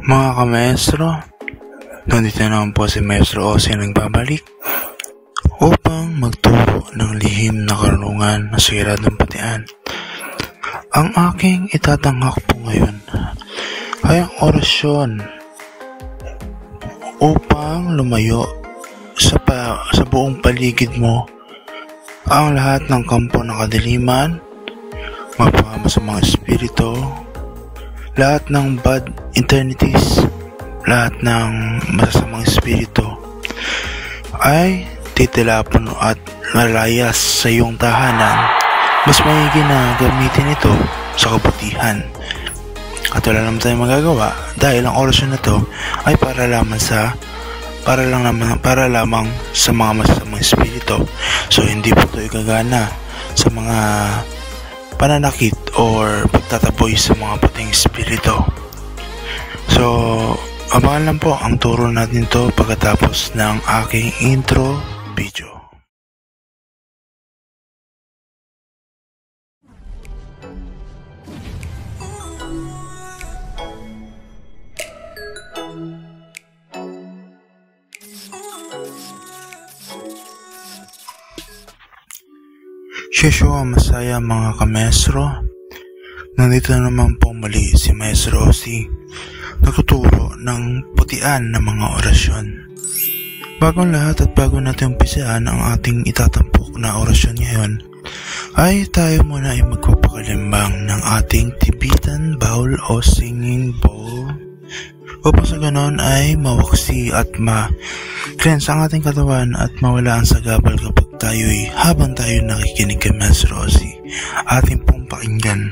Mga kamaestro, nandito naman po si Maestro Ozzy nagbabalik upang magturo ng lihim na karunungan na siradong patian. Ang aking itatanghak po ngayon ay ang orasyon upang lumayo sa buong paligid mo ang lahat ng kampo ng kadiliman, mapahama sa mga espiritu, lahat ng bad eternities, lahat ng masasamang espiritu ay titilapon at lalayas sa iyong tahanan. Mas maigi na gamitin ito sa kabutihan. At wala naman tayong magagawa dahil ang orasyon na ito ay para lamang sa mga masasamang espiritu. So hindi po ito igagana sa mga pananakit or pagtataboy sa mga puting espiritu. So abangan lang po ang turo natin to pagkatapos ng aking intro video. Shesho Masaya mga kamestro, nandito naman po muli si Maestro Ozzy, nagtuturo ng putian ng mga orasyon. Bagong lahat at bago natin umpisaan ang ating itatampok na orasyon ngayon, ay tayo muna ay magpapakalimbang ng ating Tibetan bowl o singing bowl upang sa ganon ay mawaksi at ma-cleanse ang ating katawan at mawala ang sagabal kapag habang tayo nakikinig kay Maestro Ozzy, ating pong pakinggan.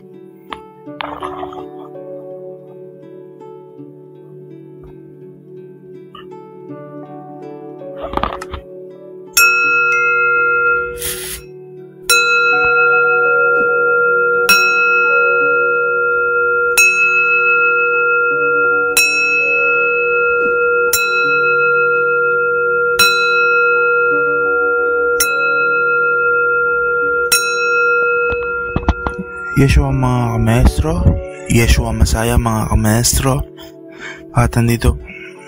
Yeshua mga kamestro, Yeshua Masaya mga kamestro, at nandito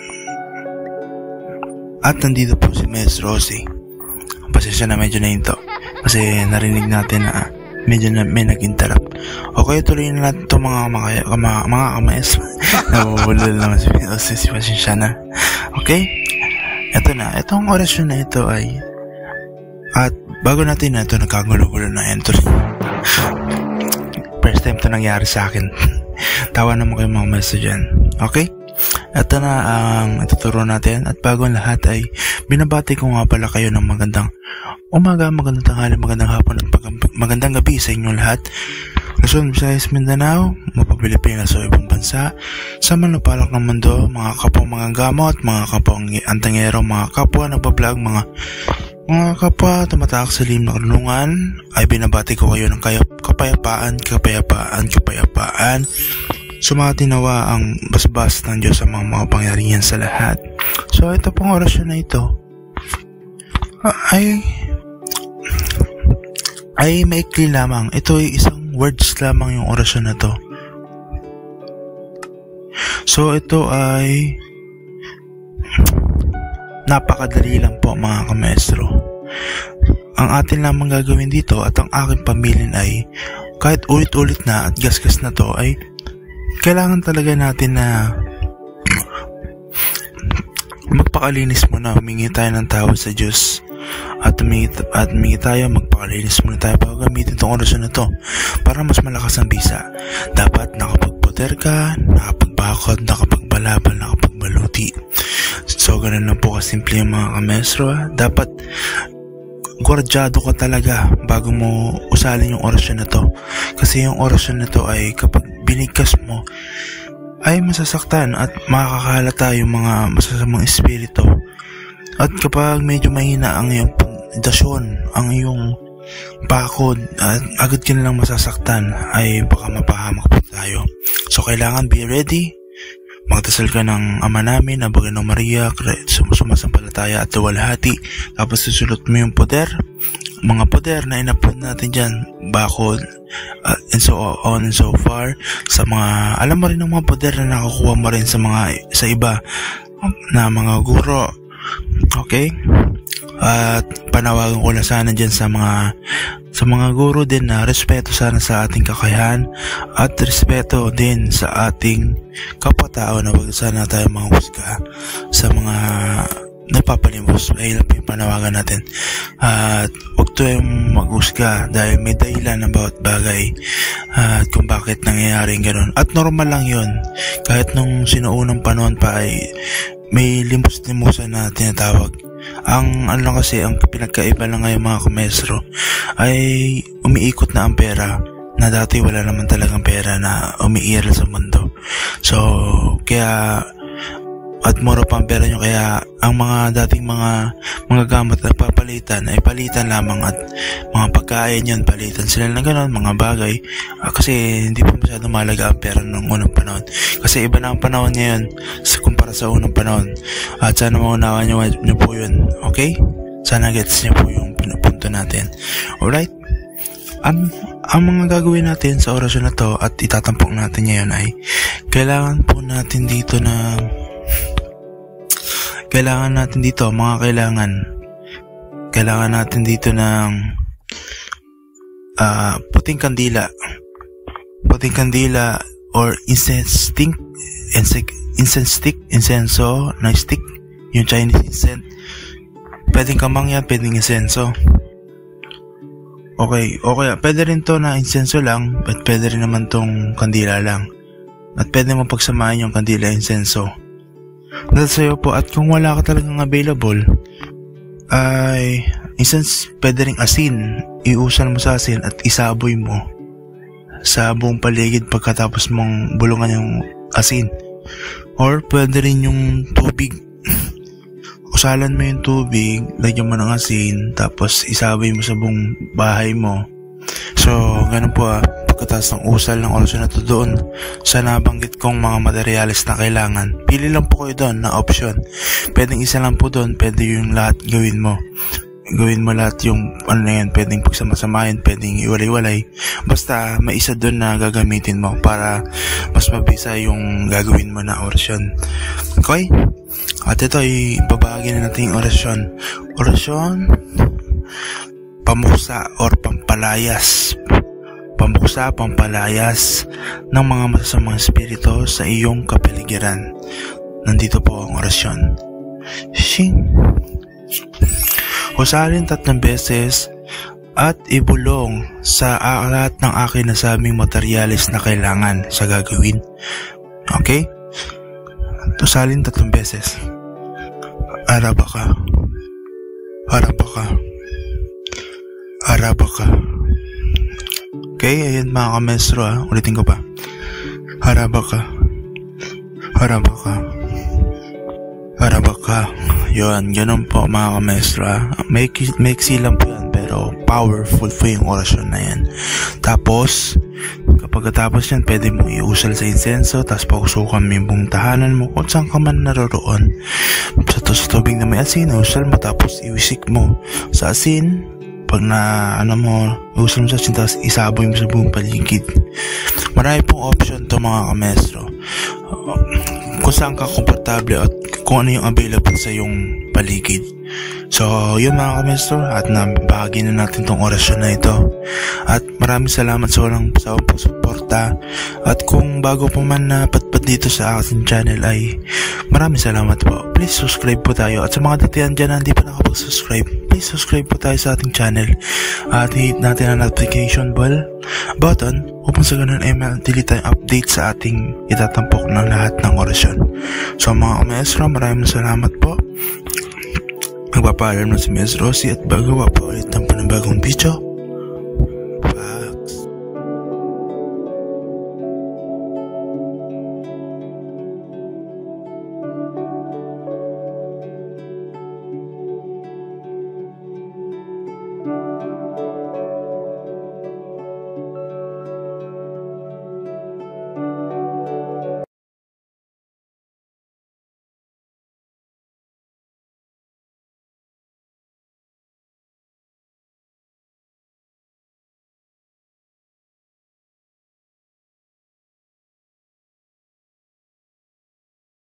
po si Maestro Ozzy. Pasensya na medyo na ito kasi narinig natin na medyo na may nag-interrupt. Okay, tuloy na natin ito mga kamaestro. Nabubulol naman si Ozzy, pasensya na. Okay, ito na, itong orasyon na ito ay, at bago natin na ito nagkagulo-gulo na entry. First time ito nangyari sa akin. Tawa naman kayo mga maestro dyan. Okay? Ito na ang ituturo natin. At bago ang lahat ay binabati ko nga pala kayo ng magandang umaga, magandang tanghali, magandang hapon at magandang gabi sa inyong lahat. Luzon, Visayas, Mindanao, Pilipinas o ibang bansa, sa manupalak ng mundo, mga kapwa mga gamot, mga kapwa antangero, mga kapwa nagbablog, mga kapwa tumataak sa lim na karunungan, ay binabati ko kayo ng kapayapaan. Sumati nawa ang basbas ng Diyos sa mga pangyarihan sa lahat. So ito pong orasyon na ito ay maikli lamang. Ito ay isang words lamang yung orasyon na to. So ito ay napakadali lang po mga kamestro. Ang atin lamang gagawin dito at ang aking pamilya ay kahit ulit-ulit na at gasgas na to ay kailangan talaga natin na magpakalinis muna, humingi tayo ng tawad sa Diyos at humingi tayo, magpakalinis muna tayo bago gamitin itong orasyon na to para mas malakas ang bisa. Dapat nakapagputer ka, nakapagbakod, nakapagbalabal, nakapagbaluti. So ganun lang po kasimple yung mga kamestro. Dapat gwardyado ka talaga bago mo usalin yung orasyon na to, kasi yung orasyon na to ay kapag binigkas mo ay masasaktan at makakahalata yung mga masasamang espiritu. At kapag medyo mahina ang iyong pundasyon, ang iyong bakod, at agad ka nalang masasaktan, ay baka mapahamak po tayo. So kailangan be ready. Magdasal ka ng Ama namin, Aba Ginong Maria, sumasampalataya at luwalhati. Tapos susulot mo yung poder mga poder na in-upload natin dyan, bakod, and so on and so far, sa mga, alam mo rin ng mga poder na nakakuha mo rin sa iba na mga guro. Okay? At panawagan ko na sana dyan sa mga guro din na respeto sana sa ating kakayahan at respeto din sa ating kapwa-tao, na wag sana tayo manghusga sa mga napapalimos. Ay lang po yung panawagan natin. At huwag tayong maghusga dahil may dahilan ng bawat bagay at kung bakit nangyayaring gano'n. At normal lang yun. Kahit nung sinuunang panahon pa ay may limos-limusan na tinatawag. Ang pinagkaiba lang ngayon mga kamestro ay umiikot na ang pera, na dati wala naman talagang pera na umiiral sa mundo. So kaya, at mura pa ang pera nyo, kaya ang mga dating mga gamot na papalitan ay palitan lamang, at mga pagkain yun palitan sila ng gano'n, mga bagay, kasi hindi pa masyado mahalaga ang pera ng unang panahon, kasi iba na ang panahon ngayon kumpara sa unang panahon. At sana maunawa nyo po yun. Okay? Sana gets nyo po yung punto natin. Alright? Ang mga gagawin natin sa orasyon na to at itatampok natin ngayon ay kailangan natin dito ng puting kandila or incense na stick, yung Chinese incense. Pwedeng kamang yan, pwedeng insenso. Okay, pwede rin to na insenso lang, but pwede rin naman tong kandila lang. At pwede mo pagsamahin yung kandila insenso. That's sa'yo po. At kung wala ka talagang available, ay incense, pwede ring asin. Iusal mo sa asin at isaboy mo sa buong paligid pagkatapos mong bulungan yung asin. Or pwede rin yung tubig. Usalan mo yung tubig, lagyan mo ng asin, tapos isaboy mo sa buong bahay mo. So, ganun po pagkatapos ng usal ng orasyon na to doon sa nabanggit kong mga materyales na kailangan. Pili lang po kayo doon na option. Pwedeng isa lang po doon, pwede yung lahat gawin mo. Gawin mo lahat yung yan, pwedeng pagsama-samahin, pwedeng iwalay-walay. Basta may isa doon na gagamitin mo para mas mabisa yung gagawin mo na orasyon. Okay? At ito ay babahagi na natin yung orasyon. Orasyon pamuksa or pampalayas. Pamuksa, pampalayas ng mga masasamang espiritu sa iyong kapaligiran. Nandito po ang orasyon. Shing. Usalin 3 beses at ibulong sa lahat ng aking nasabing materyales na kailangan sa gagawin. Okay? Usalin 3 beses. Arabaka. Arabaka. Arabaka. Okay, ayan mga kamestro ulitin ko pa. Harabaka. Harabaka. Harabaka. Yun, ganun po mga kamestro Maiksi lang po yan, pero powerful po yung orasyon na yan. Tapos, kapag tapos yan, pwede mo iusal sa insenso, tapos pausukan mo yung buong tahanan mo kung saan ka man naroroon. Sa tubig na may asin, usal mo, tapos iwisik mo sa asin. Pag usal mo sa asin, tapos isaboy mo sa buong paligid. Marami pong option to mga kamestro. Kung saan ka komportable at kung ano yung available sa yung paligid. So, yun mga kamestro, at nabahagi na natin tong orasyon na ito. At maraming salamat sa walang pagsuporta. At kung bago pa man na patpat dito sa ating channel ay maraming salamat po. Please subscribe po tayo. At sa mga datihan dyan na hindi pa nakapag-subscribe, please subscribe po tayo sa ating channel. At hit natin ang notification button upang sa ganun ay matili tayong update sa ating itatampok ng lahat ng orasyon. So mga kamestro, maraming salamat po. Magpapaalam na si Ms. Rosie at bagawa pa ulit ng panibagong video.